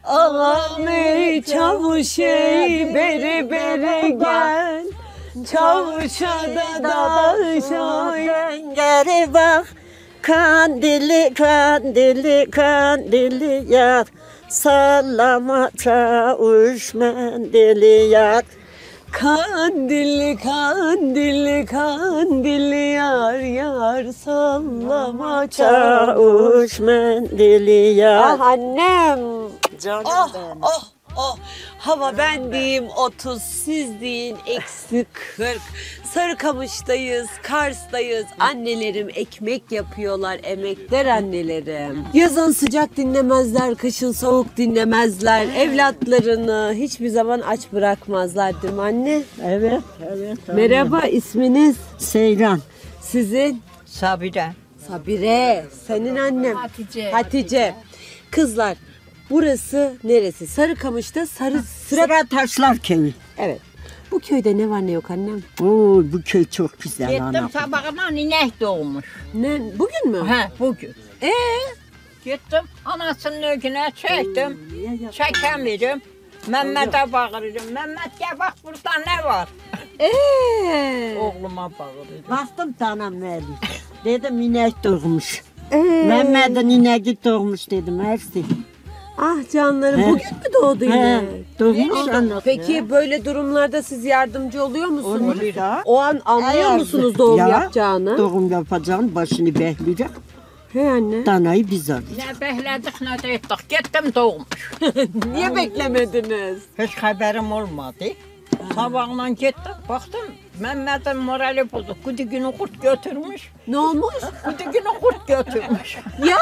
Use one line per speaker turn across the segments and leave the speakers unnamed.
Ağam ey çavuş ey beri beri gel. Çavuşa da daşa
Geri bak, kandili kandili kandili yak. Sallama çavuş mendili yak.
Kandilli kandilli kandilli yar yar sallama
Çavuş mendili yak.
Ah annem.
Canım
Oh
benim.
oh oh. Hava ben diyeyim 30, siz deyin eksi 40. Sarıkamış'tayız, Kars'tayız. Annelerim ekmek yapıyorlar, emekler annelerim. Yazın sıcak dinlemezler, kışın soğuk dinlemezler. Evlatlarını hiçbir zaman aç bırakmazlar değil mi anne?
Evet, evet.
Merhaba, isminiz?
Seyran.
Sizin?
Sabire.
Sabire. Senin annem?
Hatice.
Hatice. Kızlar, burası neresi? Sarıkamış'ta Sıra...
Sıra Taşlar Köyü.
Evet. Bu köyde ne var ne yok annem?
Oo, bu köy çok güzel
Gittim
ana.
sabahına inek doğmuş.
Ne? Bugün mü?
He bugün.
Ee?
Gittim anasının ögüne çektim. Çekemiyorum. Mehmet'e bağırıyorum. Mehmet gel bak burada ne var? Oğluma bağırıyorum.
Bastım tanam verdi. Dedim inek doğmuş.
Ee?
Mehmet'in ineği doğmuş dedim hepsi.
Ah canlarım,
He.
bugün mü doğdu yine?
Doğmuş anasını.
Peki böyle durumlarda siz yardımcı oluyor musunuz?
Olur ya.
O an anlıyor
Ayardı.
musunuz doğum
Ya,
yapacağını?
Doğum yapacağını başını behleyecek.
He anne.
Danayı biz alacağız.
Ne behledik ne de ettik. Gittim doğmuş.
Niye beklemediniz?
Hiç haberim olmadı. Sabahla gittim. Baktım Mehmet'in morali bozuk. Güdüğünü kurt götürmüş.
Ne olmuş?
Güdüğünü kurt götürmüş.
Ya!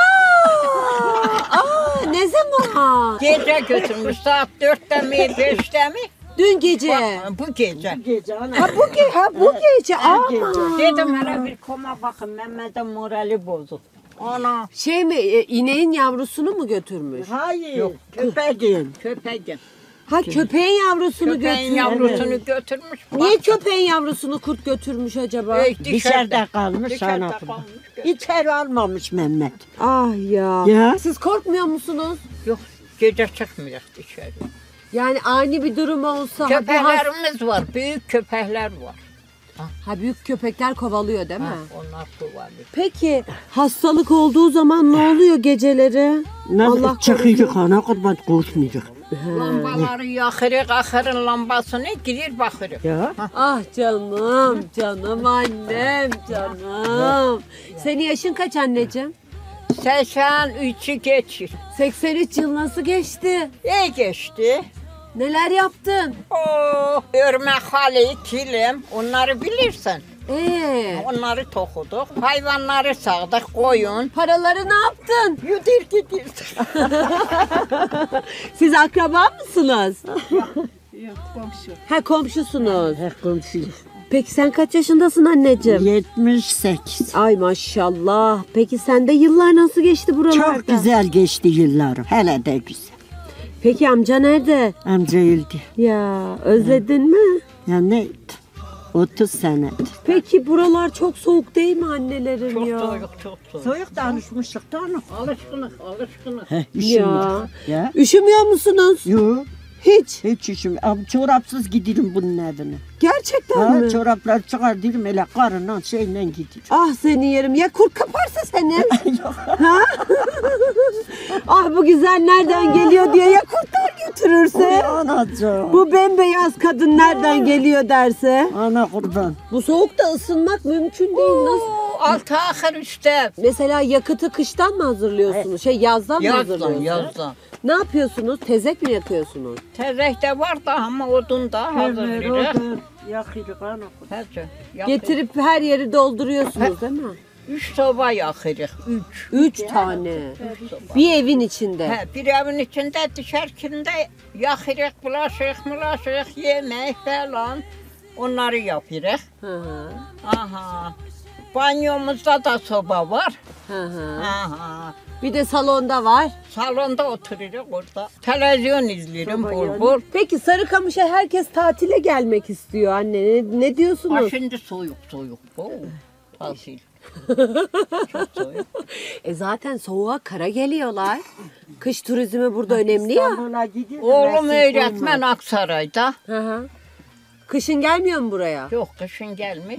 Aa, ne zaman?
Gece götürmüş. Saat 4'te mi 5'te mi?
Dün gece.
Bak, bu gece.
Gece ana.
Bu gece. Ama.
Dedim hele bir koma bakın Mehmet'in morali bozuk. Ana
Şey mi, ineğin yavrusunu mu götürmüş?
Hayır.
Yok.
Köpeğin.
köpeğin.
Ha, köpeğin yavrusunu
Köpeğin
götürmüş.
yavrusunu götürmüş.
Niye köpeğin yavrusunu kurt götürmüş acaba?
Dışarıda kalmış
Dışarıda
ana.
kalmış.
İçeri almamış Mehmet.
Ah ya.
Ya.
Siz korkmuyor musunuz?
Yok gece çıkmıyor dışarı.
Yani ani bir durum olsa
Köpeklerimiz var. Büyük köpekler var.
büyük köpekler kovalıyor değil mi?
Onlar kullanıyor.
Peki hastalık olduğu zaman ne oluyor geceleri?
Allah çıkıyor ana kurban korkmayacak.
Lambaları yakırık, ahırın lambasını girir bakırık.
Ya.
Ah canım, canım annem, canım. Senin yaşın kaç anneciğim?
83'ü geçir.
83 yıl nasıl geçti?
İyi geçti.
Neler yaptın?
Oh, örme halı, kilim, onları bilirsin. Onları tokuduk, hayvanları sağdık, koyun.
Paraları ne yaptın?
Yudir gidirdik.
Siz akraba mısınız?
Yok komşu.
Ha, komşusunuz.
Komşuyuz.
Peki sen kaç yaşındasın anneciğim?
78.
Ay maşallah. Peki sende yıllar nasıl geçti buralarda?
Çok güzel geçti yıllarım. Hele de güzel.
Peki amca nerede?
Amca öldü.
Ya özledin mi?
Ya ne? 30 senedir.
Peki buralar çok soğuk değil mi annelerim
Çok
ya?
soğuk, çok soğuk.
Soyuk danışmışlık da onu.
Alışkınlık.
Ya.
Ya.
Üşümüyor musunuz?
Yok.
Hiç.
Hiç işim. Abi çorapsız giderim bunun evine.
Gerçekten
Ha,
mi?
çoraplar çıkar dedim hele karından şeyle gidiyorum.
Ah seni yerim. Ya kurt kaparsa seni? Ha? Ah bu güzel nereden geliyor diye ya kurtlar götürürse?
Anacığım.
Bu bembeyaz kadın nereden geliyor derse?
Ana kurban.
Bu soğukta ısınmak mümkün değil. Nasıl?
Altı ahır üstte.
Mesela yakıtı kıştan mı hazırlıyorsunuz? Yazdan mı
Yazdan,
hazırlıyorsunuz?
yazdan.
Ne yapıyorsunuz? Tezek mi yakıyorsunuz?
Tezekte var da ama odun da hazırlıyoruz.
Yakırık ana kurban.
Hadi.
Getirip her yeri dolduruyorsunuz değil mi?
3 soba yakırıq.
3 tane. Bir evin içinde.
Hə, bir evin içində dışarıkında yakırıq, bulaşıq, yemək falan. Onları yapırıq.
Hı hı.
Aha. Banyomuzda da soba var.
Hı hı.
Aha.
Bir de salonda var.
Salonda otururuq orada. Televizyon izləyirim bol-bol.
Peki Sarıkamış'a herkes tatile gelmek istiyor anne. Ne
Ha,
diyorsunuz?
şimdi soyuq bu. Tatil. Çok soğuk.
Zaten soğuğa kara geliyorlar. Kış turizmi burada önemli ya.
İstanbul'a gidiyorum.
Oğlum
Mersin
öğretmen
olmaz.
Aksaray'da.
Hı hı. Kışın gelmiyor mu buraya?
Yok kışın gelmiş.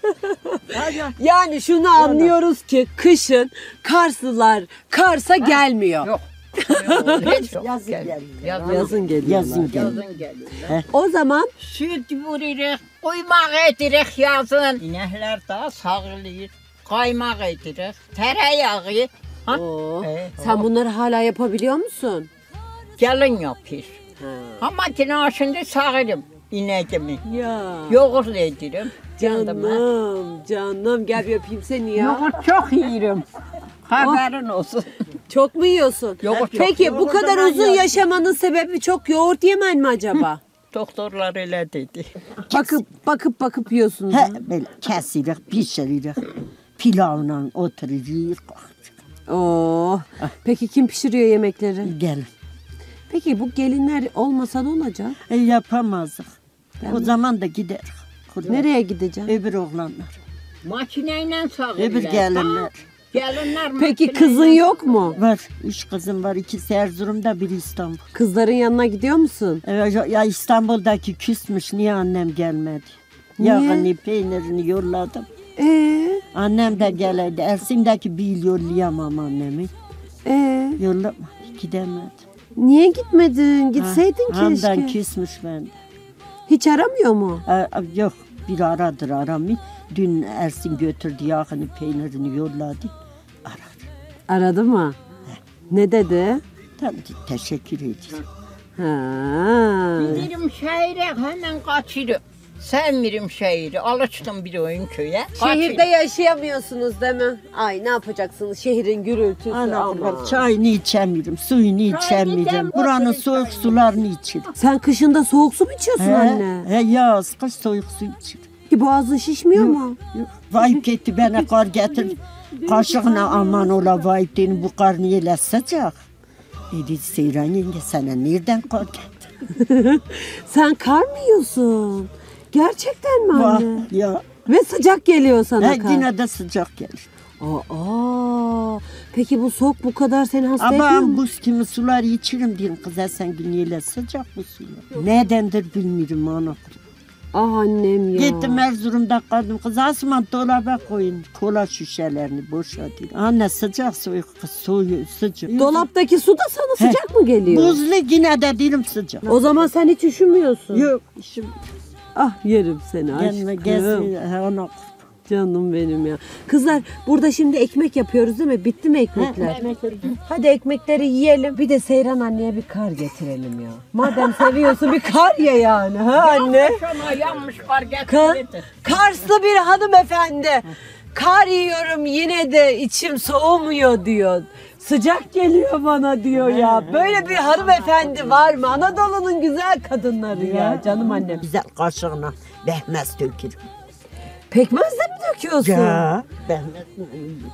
Yani şunu anlıyoruz ki kışın Karslılar Kars'a gelmiyor.
Yok. Hiç yok.
Yazın
Gel-
geliyor.
Yazın,
Yazın geliyorlar.
Yazın gel.
yazın geliyor.
O zaman
Süt vururuq, quymaq edirik yazın. İnəklər daha sağılır. Qaymaq edirik, tərəyağı. Ha?
Oo,
He,
sen bunları hala yapabiliyor musun?
Gəlin yapır.
Ha.
Ha makina şimdi sağırım inəkimi.
Ya
Yoğurt edirim. Kendime.
canım gel bir öpeyim seni ya.
Yoğurt çok yiyorum. Haberin olsun.
Çok mu yiyorsun?
Yoğurt çok.
Peki bu
Yoğurdu
kadar
ben
uzun
yaptım.
yaşamanın sebebi çok yoğurt yemen mi acaba?
Doktorlar elə dedi.
bakıp yiyorsunuz.
Hə, belə kəsirik, bişiririk. Pilavla otururuq.
Oo. Peki kim pişiriyor yemekleri?
Gəlin.
Peki bu gelinler olmasa ne olacak?
Yapamazdık. O zaman da giderik.
Nereye gideceğim?
Öbür oğlanlar,
Makine ilə sağırlar.
öbür gelinler.
Gelinler
Peki
makineyle-
kızın yok mu?
Var, 3 kızım var. İkisi Erzurum'da, biri İstanbul.
Kızların yanına gidiyor musun?
Ya İstanbul'daki küsmüş, niye annem gelmedi?
Niye?
Yağını, peynirini yolladım. Annem de geleydi. Ersin'deki bir yıl yollayamam annemi. Yollamadı, gidemedi.
Niye gitmedin? Gitseydin
Handan
keşke.
küsmüş bende.
Hiç aramıyor mu?
Yok, bir aradır aramıyor. Dün Ersin götürdü yağını, peynirini yolladı. Arar.
Aradı mı? Ne dedi?
Tabii teşekkür ederim.
Ha.
Gidirim şehire hemen kaçırım. Sevmirim şehri. Alıştım bir oyun köye.
Şehirde yaşayamıyorsunuz değil mi? Ay ne yapacaksınız şehrin gürültüsü
Ana
ama.
kurban, çayını içemiyorum, suyunu içemiyorum. Buranın soğuk sularını içirim.
Sen kışında soğuk su mu içiyorsun anne?
He, yaz, kış soğuk su içirim.
Ki boğazın şişmiyor mu?
Yok, vayip gitti bana kar getir. Kaşığına aman ola vayip dedim, bu kar niye la sıcak? Dedi Seyran yenge, sana nereden kar getir?
Sen kar mı yiyorsun? Gerçekten mi
Vah,
anne?
ya.
Ve sıcak geliyor sana
He,
kar.
yine de sıcak gelir.
Aa, peki bu soğuk bu kadar seni hasta ediyor
Ama
mu?
buz gibi sular içirim diyorum kıza, sen niye sıcak bu sular? Nedendir bilmiyorum ana.
Ah annem ya.
Gittim Erzurum'da kaldım. Kız Asman dolaba koyun kola şişelerini boşaltın. Anne sıcak soğuk sıcak.
Dolaptaki su da sana sıcak mı geliyor?
Buzlu yine de dilim sıcak.
O zaman sen hiç üşümüyorsun.
Yok işim
Ah yerim seni
gelme
aşkım.
gezmiyor. Ona
Canım benim ya. Kızlar burada şimdi ekmek yapıyoruz değil mi? Bitti mi ekmekler? Hadi ekmekleri yiyelim. Bir de Seyran anneye bir kar getirelim ya. Madem seviyorsun bir kar ye yani. Ha anne?
Yanmış ona yanmış kar getirdi.
Karslı bir hanımefendi. Kar yiyorum yine de içim soğumuyor diyor. Sıcak geliyor bana diyor ya. Böyle bir hanımefendi var mı? Anadolu'nun güzel kadınları ya. Canım annem.
güzel kaşığına behmez dökür.
Pekmez de mi döküyorsun?
Ya behmez mi?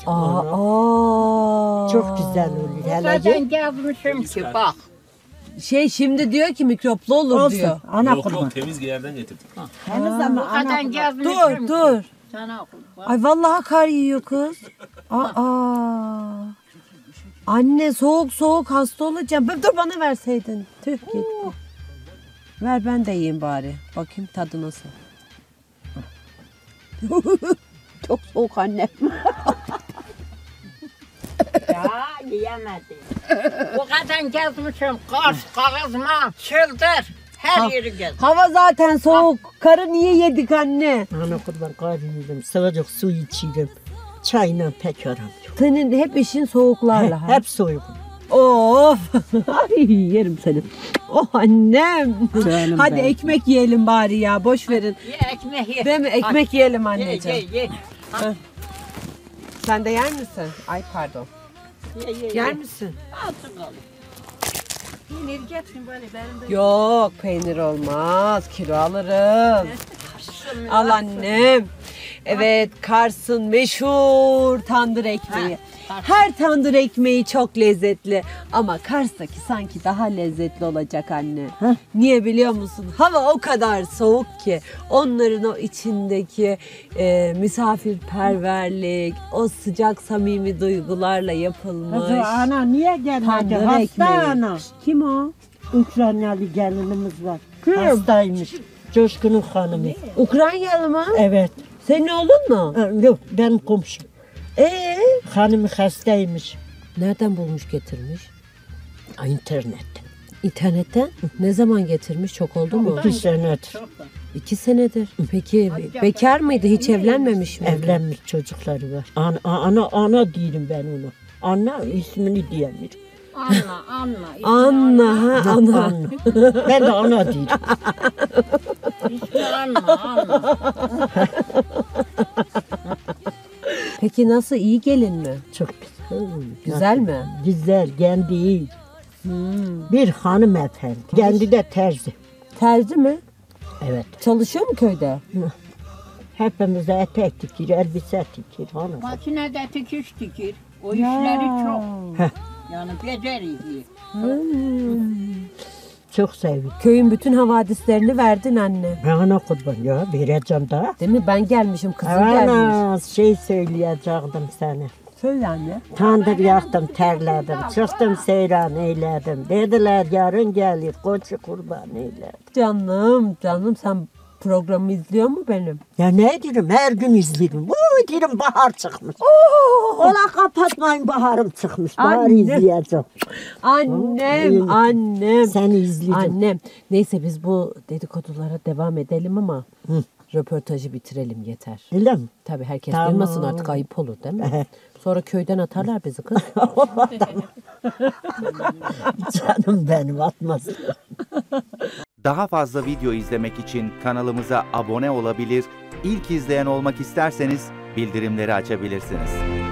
Aa.
Çok güzel olur. Hele
Zaten
ye.
gezmişim ki bak.
Şimdi diyor ki mikroplu olur diyor.
Olsun. Ana
Yok
kurban.
yok temiz bir yerden getirdik.
Temiz
Bu
ama ana
kadar
kurban.
gezmişim
Dur.
Sana kurban.
Ay vallahi kar yiyor kız. Aa. Anne soğuk soğuk hasta olacağım. Dur bana verseydin. Tüh git. Ver ben de yiyeyim bari. Bakayım tadı nasıl. Çok soğuk anne.
Ya yiyemedim. Bu kadar gezmişim. Kars, Kağızma, Çıldır. Her yeri gezdim.
Hava zaten soğuk. Karı niye yedik anne?
Ana kurban kar yedim. Sıcak su içirim. Çayla pek aram yok.
Senin hep işin soğuklarla. ha.
Hep soğuk.
Of. Ay yerim seni. Oh annem.
Canım
Hadi
benim.
ekmek yiyelim bari ya. Boş verin.
Ye ekmek ye.
Değil mi? Ekmek yiyelim
Ye
anneciğim.
ye ye.
Sen de yer misin? Ay pardon.
Ye ye.
Yer misin?
Altın kalın. Peynir getirin böyle benim de.
Yok peynir olmaz. Kilo alırım. Al annem. Evet Kars'ın meşhur tandır ekmeği. Her tandır ekmeği çok lezzetli ama Kars'taki sanki daha lezzetli olacak anne.
Heh.
Niye biliyor musun? Hava o kadar soğuk ki onların o içindeki misafirperverlik, o sıcak samimi duygularla yapılmış
Kızı ana niye gelmedi?
tandır
Hasta
ekmeği.
ana.
Kim o?
Ukraynalı gelinimiz var.
Kim?
Hastaymış. Coşkun'un hanımı.
Ukraynalı mı?
Evet.
Senin oğlun mu?
Yok benim komşum. Hanımı hastaymış.
Nereden bulmuş getirmiş?
İnternetten.
İnternetten? Ne zaman getirmiş? Çok oldu mu?
2 senedir.
2 senedir. Peki bekar mıydı? Hiç evlenmemiş mi?
Evlenmiş çocukları var. Ana diyorum ben ona. Ana ismini diyemiyorum.
Anla.
Ha, ana.
Ben de ana diyorum.
İsmi anla.
Peki nasıl? İyi gelin mi?
Çok güzel.
Güzel mi?
Güzel, kendi iyi. Bir hanımefendi. Kendi de terzi.
Terzi mi?
Evet.
Çalışıyor mu köyde?
Hepimize etek dikir, elbise dikir hanım.
Makinede dikiş dikir. O işleri çok.
Heh.
Yani beceriyor.
Çok seviyorum.
Köyün bütün havadislerini verdin anne.
Ana kurban ya vereceğim daha.
Değil mi? Ben gelmişim, kızım gelmiş.
Ana şey söyleyecektim sana.
Söyle anne.
Tandır yaktım, terledim. Çıktım seyran eyledim. Dediler yarın gelir, koçu kurban eyledim.
Canım sen programı izliyor mu benim?
Ya ne diyorum, her gün izlerim. Uy diyorum bahar çıkmış. Ola kapatmayın baharım çıkmış. Bahar
Anne.
izleyeceğim.
Annem.
Seni izledim.
Annem. Neyse biz bu dedikodulara devam edelim ama röportajı bitirelim yeter.
Öyle mi?
Tabii herkes
Tamam.
duymasın artık, ayıp olur değil mi? Sonra köyden atarlar bizi kız.
Canım benim atmaz.
Daha fazla video izlemek için kanalımıza abone olabilir, ilk izleyen olmak isterseniz bildirimleri açabilirsiniz.